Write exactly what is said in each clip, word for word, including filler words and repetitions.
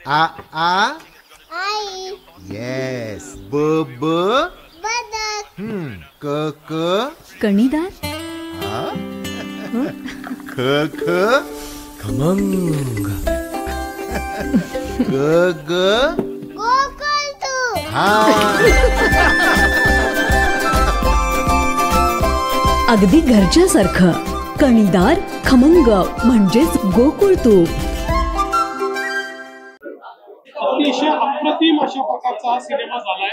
आ आ आई. Yes. ब ब बदक. हम्म. क क कणीदार. हा? ख ख खमंग. ग ग गोकुळ तू. हा. अगदी घरच्यासारखं. कणीदार खमंग म्हणजेच गोकुळ तूप. अतिशय अप्रतिम अशा प्रकारचा हा सिनेमा झालाय.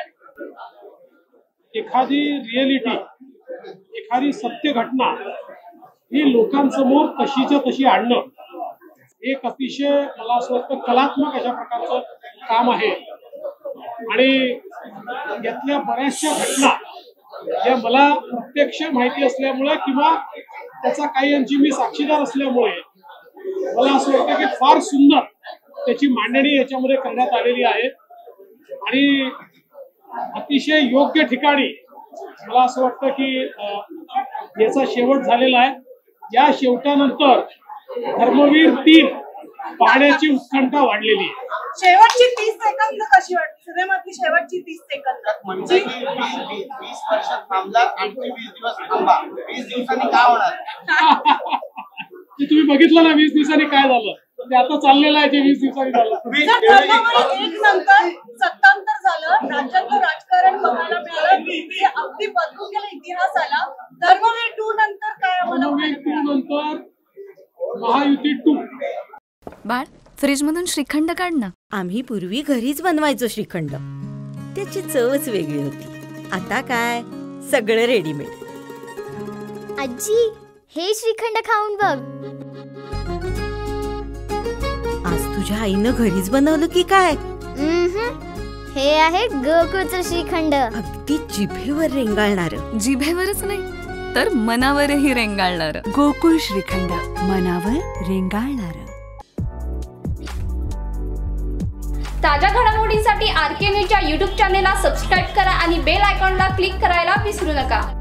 एखादी रिएलिटी, एखादी सत्य घटना ही लोकांसमोर तशीच्या तशी आणणं एक अतिशय मला असं वाटतं कलात्मक अशा प्रकारचं काम आहे. आणि यातल्या बऱ्याचशा घटना ज्या मला प्रत्यक्ष माहिती असल्यामुळे किंवा त्याचा काही अंशी मी साक्षीदार असल्यामुळे मला असं वाटतं की फार सुंदर त्याची मांडणी याच्यामध्ये करण्यात आलेली आहे. आणि अतिशय योग्य ठिकाणी मला असं वाटतं की याचा शेवट झालेला आहे. या शेवटानंतर धर्मवीर तीन पाहण्याची उत्कंठा वाढलेली आहे. शेवटची तीस सेकंद कशी वाटते सिनेमातली? शेवटची तीस सेकंद म्हणजे वीस वर्ष थांबला आणखी वीस दिवस थांबा. वीस दिवसांनी काय होणार? ते तुम्ही बघितलं ना वीस दिवसांनी काय झालं. ते आता चाललेलं आहे जे वीस दिवसांनी झालं. एक नंतर सत्तांतर झालं, राज्यातलं राजकारण बघायला मिळालं, ते अगदी बदलून गेला, इतिहास आला. धर्मवीर टू नंतर काय? धर्मवीर टू नंतर महायुती टू. बाळ, फ्रीज मधून श्रीखंड काढ ना. आम्ही पूर्वी घरीच बनवायचो श्रीखंड. त्याची चवच वेगळी होती. आता काय सगळं रेडीमेड. आजी, हे श्रीखंड खाऊन बघ. आज तुझ्या आईनं घरीच बनवलं की काय? हे आहे गोकुळचं श्रीखंड. अगदी जिभेवर रेंगाळणार. जिभेवरच नाही तर मनावरही रेंगाळणार. गोकुळ श्रीखंड, मनावर रेंगाळणार. ताज्या घडामोडींसाठी आर के न्यूजच्या यूट्यूब चॅनेलला सबस्क्राईब करा आणि बेल आयकॉनला क्लिक करायला विसरू नका.